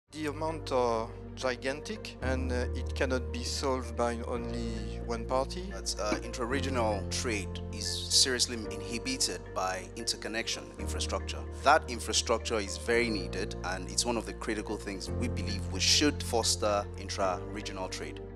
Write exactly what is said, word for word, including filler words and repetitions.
The amounts are gigantic and uh, it cannot be solved by only one party. But uh, intra-regional trade is seriously inhibited by interconnection infrastructure. That infrastructure is very needed, and it's one of the critical things we believe we should foster intra-regional trade.